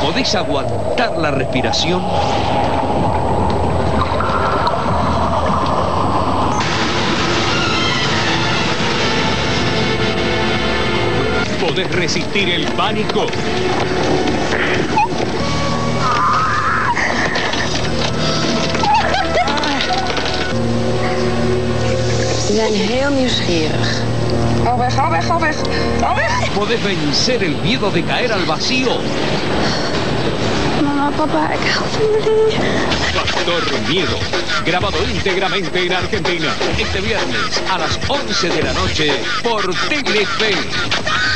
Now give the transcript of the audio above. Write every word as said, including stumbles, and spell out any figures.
¿Podés aguantar la respiración? ¿Podés resistir el pánico? We zijn heel nieuwsgierig. Hou weg, hou weg, hou weg. Hou weg. ¿Podés vencer el miedo de caer al vacío? Mama, papa, ik hou van jullie. Factor Miedo, grabado íntegramente en Argentina, este viernes a las once de la noche por Telefe.